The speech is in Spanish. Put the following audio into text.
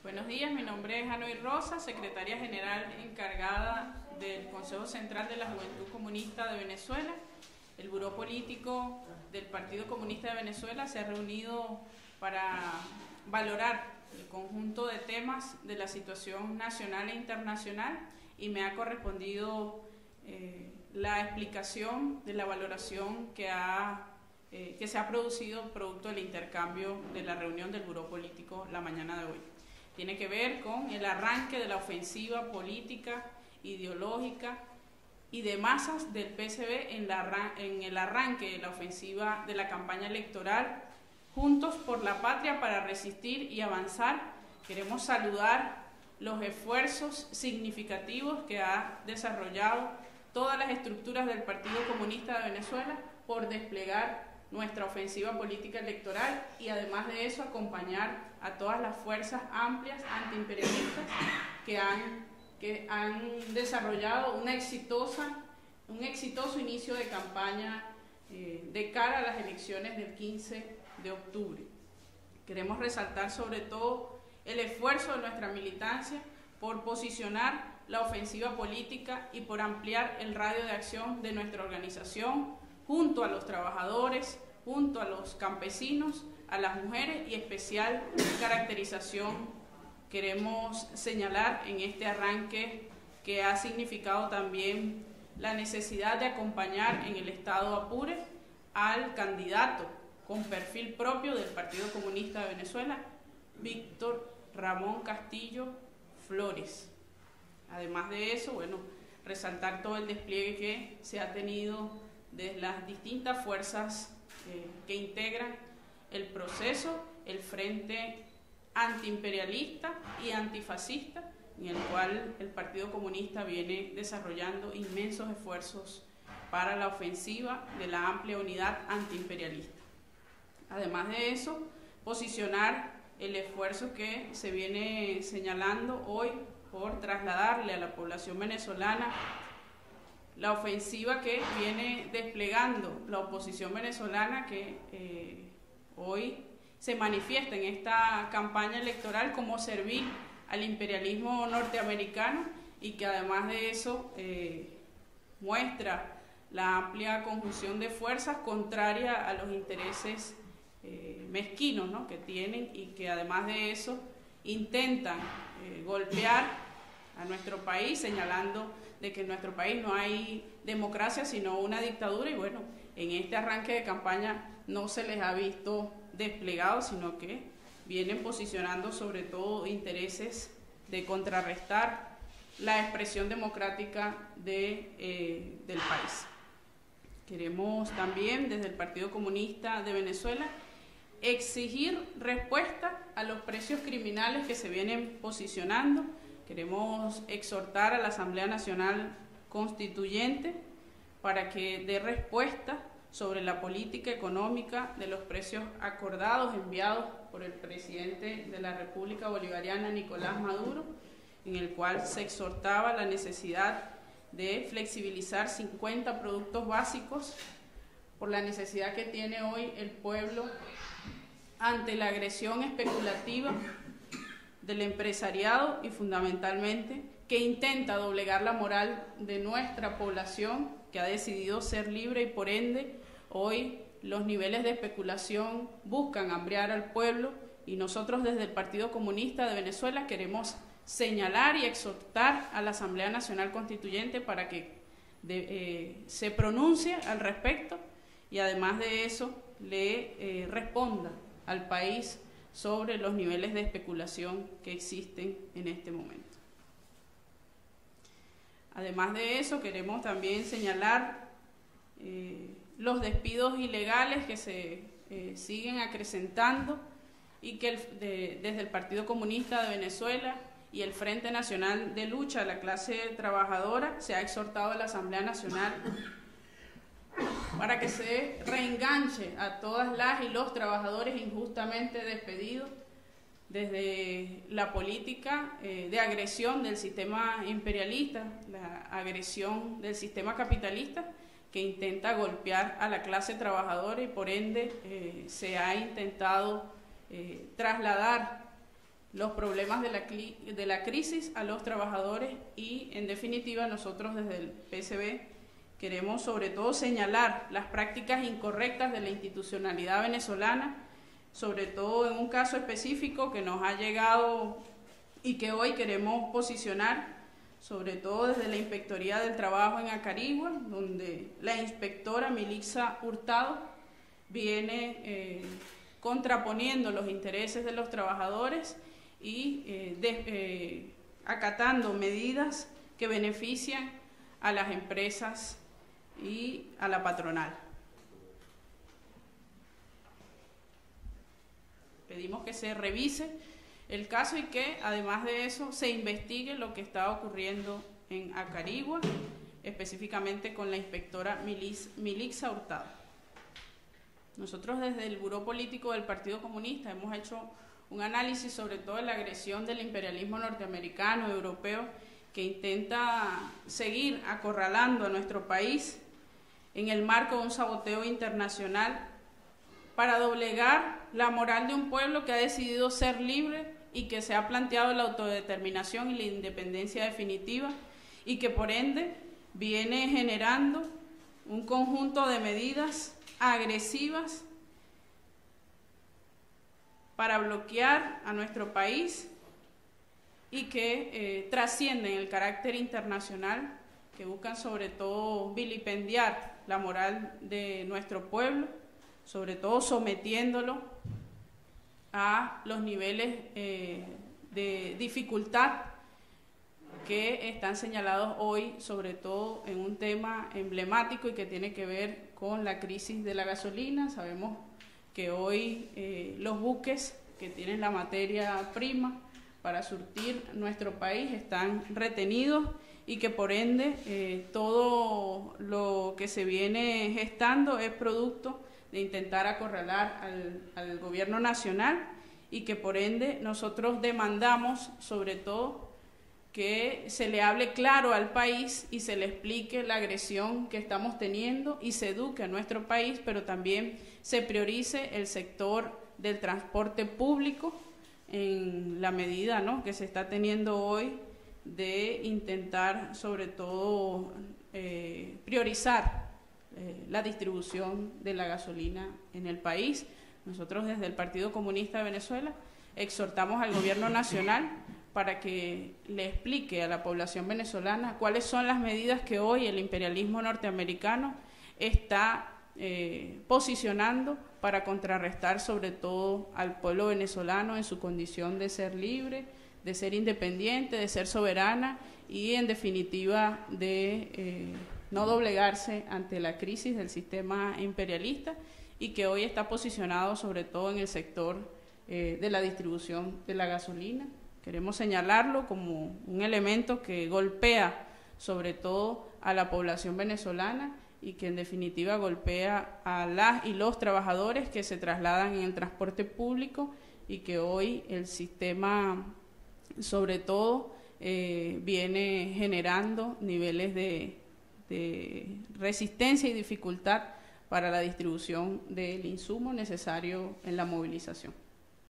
Buenos días, mi nombre es Anoy Rosa, secretaria general encargada del Consejo Central de la Juventud Comunista de Venezuela. El Buró Político del Partido Comunista de Venezuela se ha reunido para valorar el conjunto de temas de la situación nacional e internacional y me ha correspondido la explicación de la valoración que se ha producido producto del intercambio de la reunión del Buró Político la mañana de hoy. Tiene que ver con el arranque de la ofensiva política, ideológica y de masas del PCV en el arranque de la ofensiva de la campaña electoral Juntos por la Patria para resistir y avanzar. Queremos saludar los esfuerzos significativos que ha desarrollado todas las estructuras del Partido Comunista de Venezuela por desplegar nuestra ofensiva política electoral y además de eso acompañar a todas las fuerzas amplias antiimperialistas que han desarrollado un exitoso inicio de campaña de cara a las elecciones del 15 de octubre. Queremos resaltar sobre todo el esfuerzo de nuestra militancia por posicionar la ofensiva política y por ampliar el radio de acción de nuestra organización junto a los trabajadores, junto a los campesinos, a las mujeres y especial caracterización queremos señalar en este arranque que ha significado también la necesidad de acompañar en el estado Apure al candidato con perfil propio del Partido Comunista de Venezuela, Víctor Ramón Castillo Flores. Además de eso, bueno, resaltar todo el despliegue que se ha tenido de las distintas fuerzas que integran el proceso, el Frente Antiimperialista y Antifascista, en el cual el Partido Comunista viene desarrollando inmensos esfuerzos para la ofensiva de la amplia unidad antiimperialista. Además de eso, posicionar el esfuerzo que se viene señalando hoy por trasladarle a la población venezolana la ofensiva que viene desplegando la oposición venezolana que hoy se manifiesta en esta campaña electoral como servir al imperialismo norteamericano y que además de eso muestra la amplia conjunción de fuerzas contraria a los intereses mezquinos, ¿no?, que tienen y que además de eso intentan golpear a nuestro país, señalando de que en nuestro país no hay democracia sino una dictadura y bueno, en este arranque de campaña no se les ha visto desplegados, sino que vienen posicionando sobre todo intereses de contrarrestar la expresión democrática del país. Queremos también desde el Partido Comunista de Venezuela exigir respuesta a los precios criminales que se vienen posicionando. Queremos exhortar a la Asamblea Nacional Constituyente para que dé respuesta sobre la política económica de los precios acordados enviados por el presidente de la República Bolivariana, Nicolás Maduro, en el cual se exhortaba la necesidad de flexibilizar 50 productos básicos por la necesidad que tiene hoy el pueblo ante la agresión especulativa del empresariado y fundamentalmente que intenta doblegar la moral de nuestra población que ha decidido ser libre y por ende hoy los niveles de especulación buscan hambriar al pueblo y nosotros desde el Partido Comunista de Venezuela queremos señalar y exhortar a la Asamblea Nacional Constituyente para que se pronuncie al respecto y además de eso le responda al país sobre los niveles de especulación que existen en este momento. Además de eso, queremos también señalar los despidos ilegales que se siguen acrecentando y que desde el Partido Comunista de Venezuela y el Frente Nacional de Lucha de la Clase Trabajadora se ha exhortado a la Asamblea Nacional para que se reenganche a todas las y los trabajadores injustamente despedidos desde la política de agresión del sistema imperialista, la agresión del sistema capitalista que intenta golpear a la clase trabajadora y por ende se ha intentado trasladar los problemas de la crisis a los trabajadores y, en definitiva, nosotros desde el PSB queremos sobre todo señalar las prácticas incorrectas de la institucionalidad venezolana, sobre todo en un caso específico que nos ha llegado y que hoy queremos posicionar, sobre todo desde la Inspectoría del Trabajo en Acarigua, donde la inspectora Milixa Hurtado viene contraponiendo los intereses de los trabajadores y acatando medidas que benefician a las empresas y a la patronal. Pedimos que se revise el caso y que, además de eso, se investigue lo que está ocurriendo en Acarigua, específicamente con la inspectora Milixa Hurtado. Nosotros desde el Buró Político del Partido Comunista hemos hecho un análisis sobre todo de la agresión del imperialismo norteamericano, europeo, que intenta seguir acorralando a nuestro país en el marco de un saboteo internacional para doblegar la moral de un pueblo que ha decidido ser libre y que se ha planteado la autodeterminación y la independencia definitiva y que por ende viene generando un conjunto de medidas agresivas para bloquear a nuestro país y que trascienden el carácter internacional, que buscan sobre todo vilipendiar la moral de nuestro pueblo, sobre todo sometiéndolo a los niveles de dificultad que están señalados hoy, sobre todo en un tema emblemático y que tiene que ver con la crisis de la gasolina. Sabemos que hoy los buques que tienen la materia prima para surtir nuestro país están retenidos y que por ende todo lo que se viene gestando es producto de intentar acorralar al gobierno nacional y que por ende nosotros demandamos sobre todo que se le hable claro al país y se le explique la agresión que estamos teniendo y se eduque a nuestro país, pero también se priorice el sector del transporte público en la medida, ¿no?, que se está teniendo hoy de intentar sobre todo priorizar la distribución de la gasolina en el país. Nosotros desde el Partido Comunista de Venezuela exhortamos al gobierno nacional para que le explique a la población venezolana cuáles son las medidas que hoy el imperialismo norteamericano está posicionando para contrarrestar sobre todo al pueblo venezolano en su condición de ser libre, de ser independiente, de ser soberana y en definitiva de no doblegarse ante la crisis del sistema imperialista y que hoy está posicionado sobre todo en el sector de la distribución de la gasolina. Queremos señalarlo como un elemento que golpea sobre todo a la población venezolana y que en definitiva golpea a las y los trabajadores que se trasladan en el transporte público y que hoy el sistema sobre todo viene generando niveles de resistencia y dificultad para la distribución del insumo necesario en la movilización.